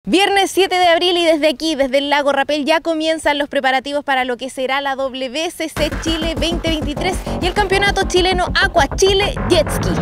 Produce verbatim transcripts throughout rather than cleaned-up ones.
Viernes siete de abril y desde aquí, desde el lago Rapel, ya comienzan los preparativos para lo que será la W C C Chile veinte veintitrés y el campeonato chileno Aqua Chile Jet Ski.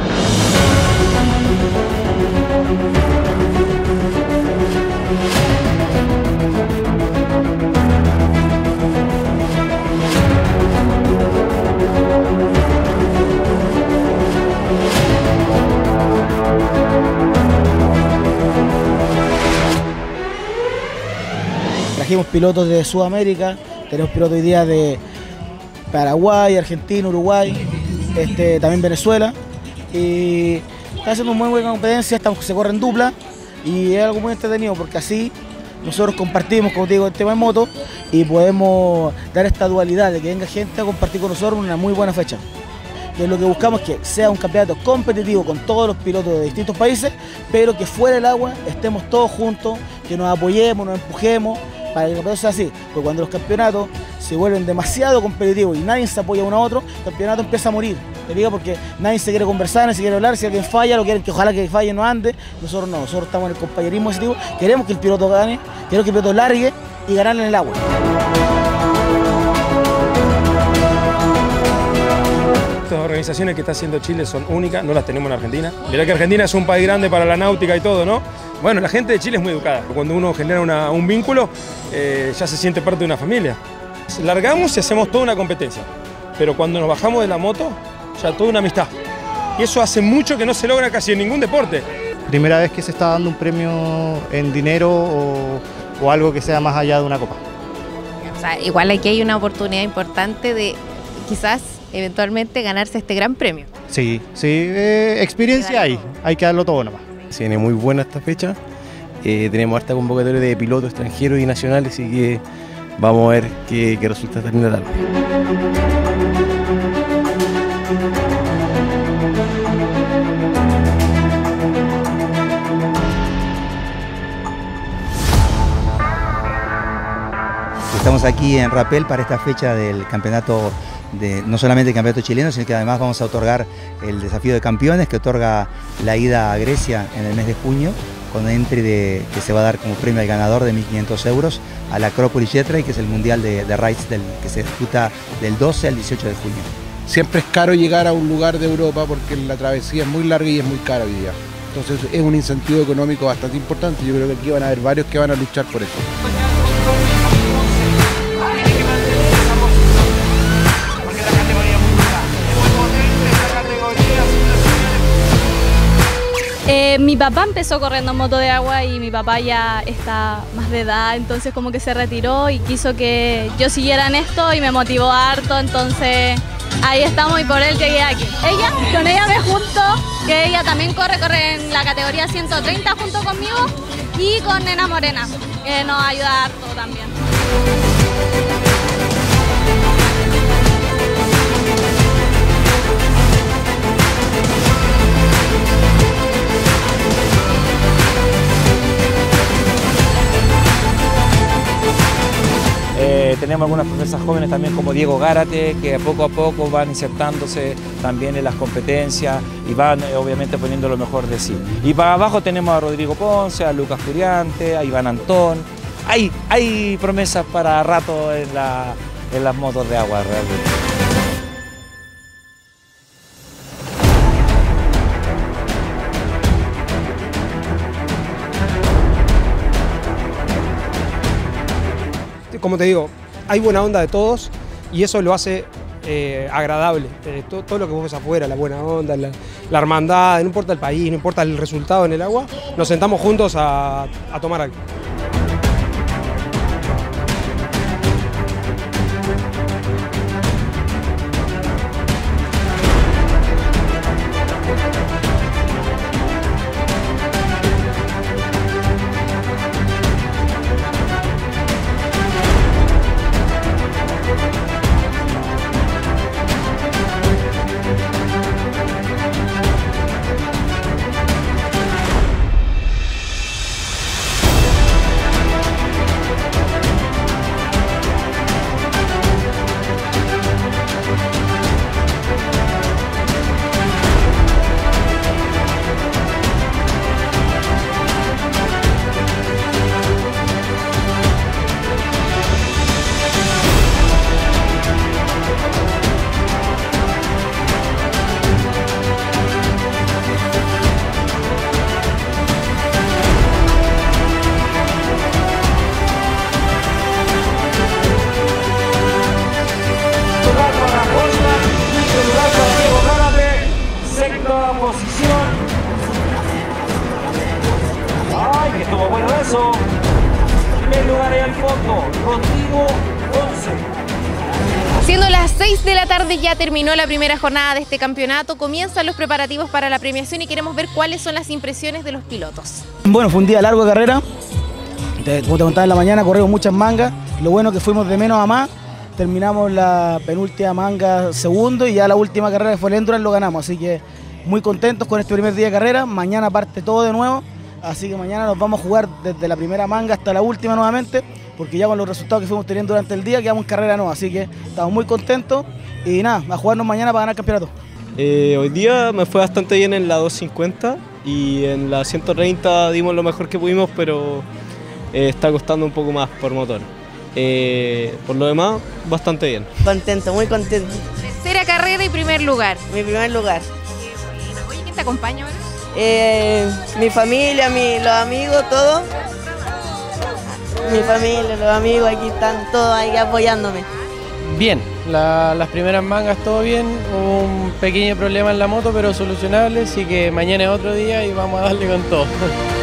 Trajimos pilotos de Sudamérica, tenemos pilotos hoy día de Paraguay, Argentina, Uruguay, este, también Venezuela. Y está haciendo una muy buena competencia, estamos, se corre en dupla y es algo muy entretenido porque así nosotros compartimos, como te digo, el tema de moto y podemos dar esta dualidad de que venga gente a compartir con nosotros una muy buena fecha. Y lo que buscamos es que sea un campeonato competitivo con todos los pilotos de distintos países, pero que fuera del agua estemos todos juntos, que nos apoyemos, nos empujemos, para que el campeonato sea así. Porque cuando los campeonatos se vuelven demasiado competitivos y nadie se apoya uno a otro, el campeonato empieza a morir. Te digo porque nadie se quiere conversar, nadie se quiere hablar, si alguien falla, lo quieren que ojalá que falle no ande. Nosotros no, nosotros estamos en el compañerismo ese tipo, queremos que el piloto gane, queremos que el piloto largue y ganarle en el agua. Estas organizaciones que está haciendo Chile son únicas, no las tenemos en Argentina. Mirá que Argentina es un país grande para la náutica y todo, ¿no? Bueno, la gente de Chile es muy educada. Cuando uno genera una, un vínculo, eh, ya se siente parte de una familia. Largamos y hacemos toda una competencia, pero cuando nos bajamos de la moto, ya toda una amistad. Y eso hace mucho que no se logra casi en ningún deporte. Primera vez que se está dando un premio en dinero o, o algo que sea más allá de una copa. O sea, igual aquí hay una oportunidad importante de quizás eventualmente ganarse este gran premio. Sí, sí, eh, experiencia hay, hay que darlo todo nomás. Se viene muy buena esta fecha, eh, tenemos harta convocatoria de pilotos extranjeros y nacionales, así que vamos a ver qué, qué resulta esta linda tarde. Estamos aquí en Rapel para esta fecha del campeonato, de, no solamente el campeonato chileno, sino que además vamos a otorgar el desafío de campeones que otorga la ida a Grecia en el mes de junio, con entry de, que se va a dar como premio al ganador de mil quinientos euros a la Acropolis Jet Race, que es el mundial de, de rides del, que se disputa del doce al dieciocho de junio. Siempre es caro llegar a un lugar de Europa porque la travesía es muy larga y es muy cara hoy día. Entonces es un incentivo económico bastante importante. Yo creo que aquí van a haber varios que van a luchar por eso. Eh, mi papá empezó corriendo en moto de agua y mi papá ya está más de edad, entonces como que se retiró y quiso que yo siguiera en esto y me motivó harto, entonces ahí estamos y por él llegué aquí. Ella, con ella me junto, que ella también corre, corre en la categoría ciento treinta junto conmigo y con Nena Morena, que nos ayuda harto también. Eh, tenemos algunas promesas jóvenes también como Diego Gárate, que poco a poco van insertándose también en las competencias y van eh, obviamente poniendo lo mejor de sí. Y para abajo tenemos a Rodrigo Ponce, a Lucas Furiante, a Iván Antón. Hay, hay promesas para rato en, la, en las motos de agua realmente. Como te digo, hay buena onda de todos y eso lo hace eh, agradable. Eh, todo, todo lo que vos ves afuera, la buena onda, la, la hermandad, no importa el país, no importa el resultado en el agua, nos sentamos juntos a, a tomar algo. Eso. Primer lugar en el fondo, Rodrigo Ponce. Siendo las seis de la tarde ya terminó la primera jornada de este campeonato, comienzan los preparativos para la premiación y queremos ver cuáles son las impresiones de los pilotos. Bueno, fue un día largo de carrera, como te contaba en la mañana, corrimos muchas mangas, lo bueno que fuimos de menos a más, terminamos la penúltima manga segundo y ya la última carrera que fue el Endurance lo ganamos, así que muy contentos con este primer día de carrera, mañana parte todo de nuevo, así que mañana nos vamos a jugar desde la primera manga hasta la última nuevamente, porque ya con los resultados que fuimos teniendo durante el día quedamos en carrera nueva, así que estamos muy contentos y nada, a jugarnos mañana para ganar el campeonato. Eh, hoy día me fue bastante bien en la doscientos cincuenta y en la ciento treinta dimos lo mejor que pudimos, pero eh, está costando un poco más por motor. Eh, por lo demás, bastante bien. Contento, muy contento. Tercera carrera y primer lugar. Mi primer lugar. Oye, ¿quién te acompaña ahora? Eh, mi familia, mi, los amigos, todo. Mi familia, los amigos, aquí están todos ahí apoyándome. Bien, la, las primeras mangas todo bien, hubo un pequeño problema en la moto pero solucionable, así que mañana es otro día y vamos a darle con todo.